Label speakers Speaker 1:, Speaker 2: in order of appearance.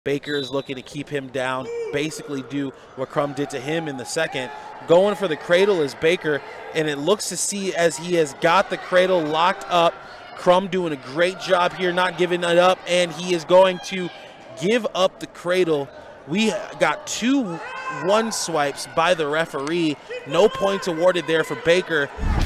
Speaker 1: Baker is looking to keep him down, basically do what Crum did to him in the second. Going for the cradle is Baker, and it looks to see as he has got the cradle locked up. Crum doing a great job here, not giving it up, and he is going to give up the cradle. We got 2 1 swipes by the referee. No points awarded there for Baker.